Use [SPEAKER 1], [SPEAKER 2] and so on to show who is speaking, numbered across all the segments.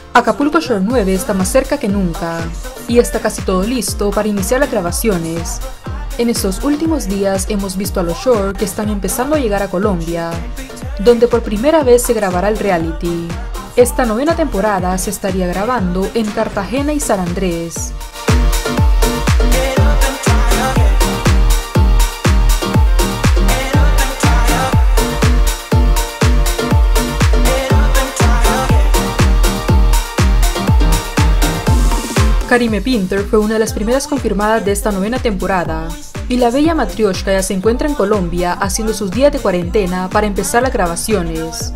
[SPEAKER 1] Acapulco Shore 9 está más cerca que nunca, y está casi todo listo para iniciar las grabaciones. En estos últimos días hemos visto a los Shore que están empezando a llegar a Colombia, donde por primera vez se grabará el reality. Esta novena temporada se estaría grabando en Cartagena y San Andrés. Karime Pinter fue una de las primeras confirmadas de esta novena temporada, y la bella Matryoshka ya se encuentra en Colombia haciendo sus días de cuarentena para empezar las grabaciones.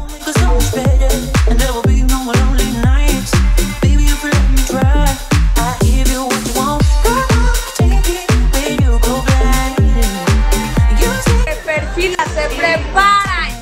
[SPEAKER 2] El perfil se prepara,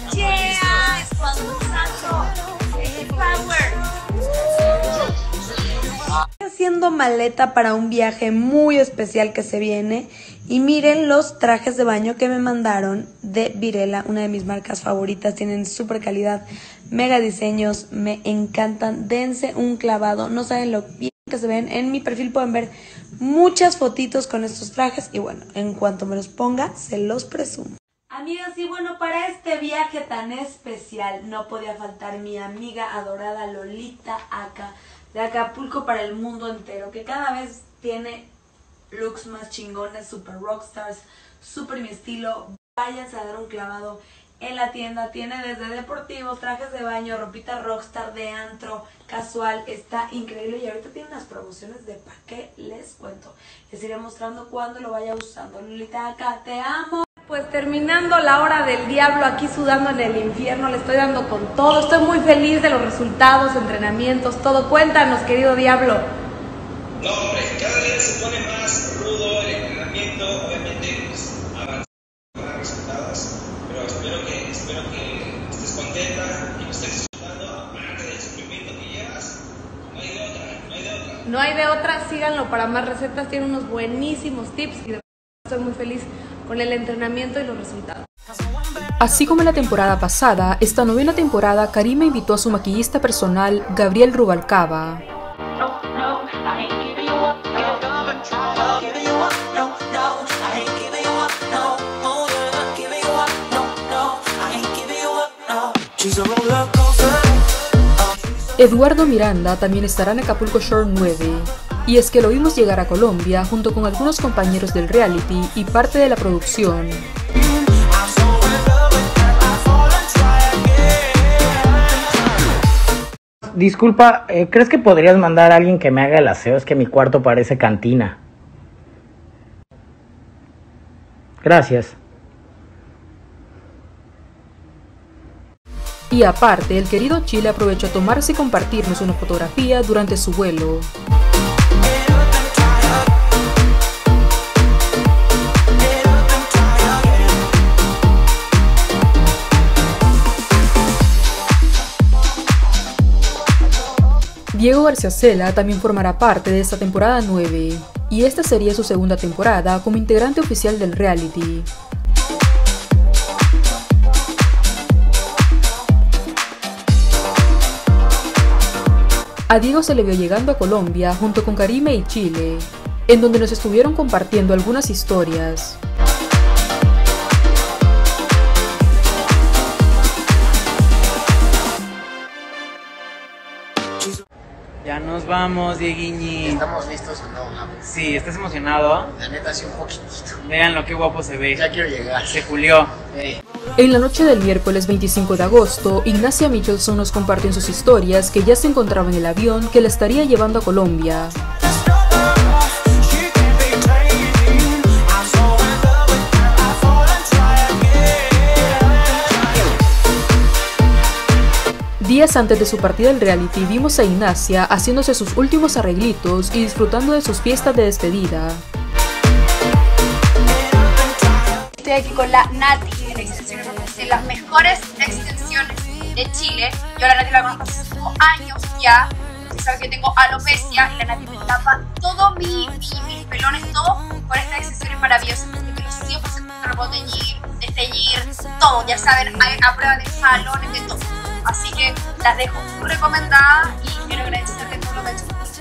[SPEAKER 2] haciendo maleta para un viaje muy especial que se viene, y miren los trajes de baño que me mandaron de Virela, una de mis marcas favoritas. Tienen súper calidad, mega diseños, me encantan. Dense un clavado, no saben lo bien que se ven. En mi perfil pueden ver muchas fotitos con estos trajes y bueno, en cuanto me los ponga se los presumo. Amigas, y bueno, para este viaje tan especial no podía faltar mi amiga adorada Lolita Aka, de Acapulco para el mundo entero, que cada vez tiene looks más chingones, super rockstars, super mi estilo. Váyanse a dar un clavado en la tienda, tiene desde deportivos, trajes de baño, ropita rockstar, de antro, casual, está increíble. Y ahorita tiene unas promociones de pa' qué les cuento. Les iré mostrando cuando lo vaya usando. Lolita Aka, te amo. Pues terminando la hora del diablo, aquí sudando en el infierno, le estoy dando con todo. Estoy muy feliz de los resultados, entrenamientos, todo. Cuéntanos, querido diablo.
[SPEAKER 3] No, hombre, cada día se pone más rudo el entrenamiento, obviamente pues avanzando más resultados, pero espero que estés contenta y que estés disfrutando, aparte del sufrimiento que llevas. No hay de otra, no hay de otra.
[SPEAKER 2] No hay de otra, síganlo para más recetas, tiene unos buenísimos tips y de verdad estoy muy feliz con el entrenamiento y los resultados.
[SPEAKER 1] Así como en la temporada pasada, esta novena temporada Karime invitó a su maquillista personal, Gabriel Rubalcaba. Eduardo Miranda también estará en Acapulco Shore 9, y es que lo vimos llegar a Colombia junto con algunos compañeros del reality y parte de la producción.
[SPEAKER 4] Disculpa, ¿crees que podrías mandar a alguien que me haga el aseo? Es que mi cuarto parece cantina. Gracias.
[SPEAKER 1] Y aparte, el querido Chile aprovechó a tomarse y compartirnos una fotografía durante su vuelo. Diego García Cela también formará parte de esta temporada 9, y esta sería su segunda temporada como integrante oficial del reality. A Diego se le vio llegando a Colombia junto con Karime y Chile, en donde nos estuvieron compartiendo algunas historias.
[SPEAKER 5] Ya nos vamos, Dieguiñi.
[SPEAKER 6] ¿Estamos listos o no?
[SPEAKER 5] Sí, ¿estás emocionado?
[SPEAKER 6] La neta sí, un poquitito.
[SPEAKER 5] Vean qué guapo se ve.
[SPEAKER 6] Ya quiero llegar.
[SPEAKER 5] Se julió.
[SPEAKER 1] En la noche del miércoles 25 de agosto, Ignacia Michelson nos compartió en sus historias que ya se encontraba en el avión que la estaría llevando a Colombia. Días antes de su partida al reality vimos a Ignacia haciéndose sus últimos arreglitos y disfrutando de sus fiestas de despedida.
[SPEAKER 7] Estoy aquí con la Nati en extensiones, de las mejores extensiones de Chile. Yo a la Nati la conozco hace 5 años ya. Se sabe que tengo alopecia y la Nati me tapa todo mis pelones, todo con estas extensiones maravillosas. Que los 100% lo puedo desteñir, todo, ya saben, a prueba de jalones, de todo. Así que las dejo muy recomendadas y quiero agradecer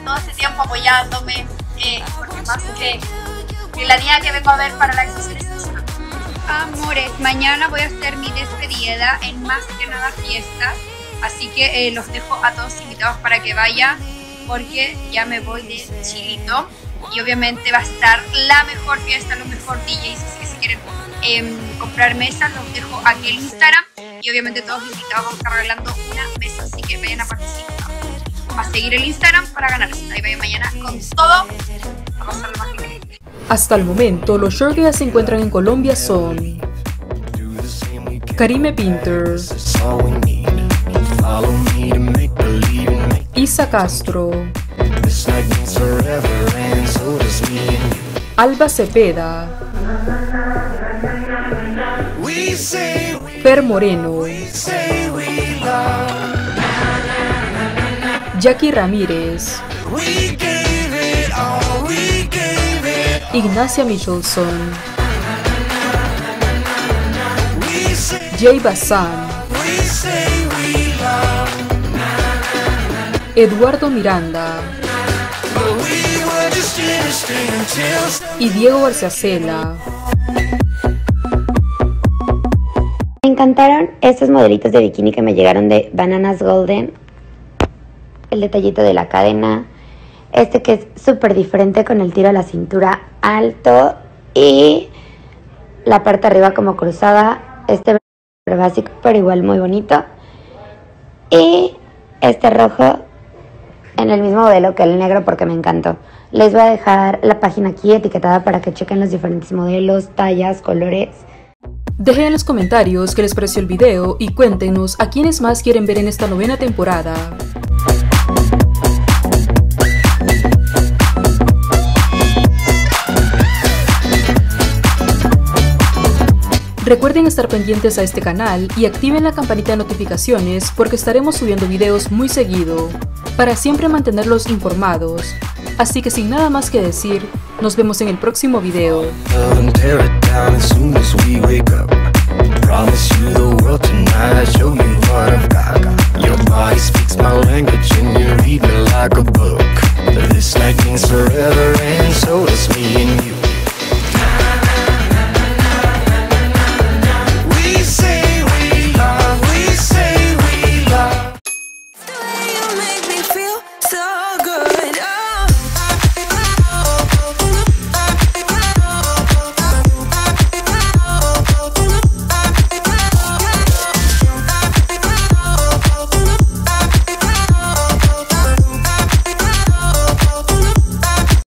[SPEAKER 7] todo este tiempo apoyándome, porque más que la niña que vengo a ver para la exposición internacional. Amores, mañana voy a hacer mi despedida en Más que Nada Fiestas, así que los dejo a todos invitados para que vayan, porque ya me voy de chilito y obviamente va a estar la mejor fiesta, los mejores DJs, así que si quieren comprar mesas, los dejo aquí en Instagram y obviamente todos los invitados vamos a estar regalando una mesa, así que vayan a participar, a seguir el Instagram para ganarse. Ahí vayan mañana con todo a pasar lo más increíble.
[SPEAKER 1] Hasta el momento, los shorts que ya se encuentran en Colombia son Karime Pinter, Isa Castro, Alba Cepeda, Fer Moreno, Jackie Ramírez, Ignacia Michelson, Jay Bazán, Eduardo Miranda y Diego Barciacela.
[SPEAKER 8] Me encantaron estos modelitos de bikini que me llegaron de Bananas Golden. El detallito de la cadena, este que es súper diferente con el tiro a la cintura alto y la parte de arriba como cruzada, este básico pero igual muy bonito, y este rojo en el mismo modelo que el negro porque me encantó. Les voy a dejar la página aquí etiquetada para que chequen los diferentes modelos, tallas, colores.
[SPEAKER 1] Dejen en los comentarios qué les pareció el video y cuéntenos a quiénes más quieren ver en esta 9ª temporada. Recuerden estar pendientes a este canal y activen la campanita de notificaciones porque estaremos subiendo videos muy seguido, para siempre mantenerlos informados. Así que sin nada más que decir, nos vemos en el próximo video.
[SPEAKER 9] Promise you the world tonight, show you what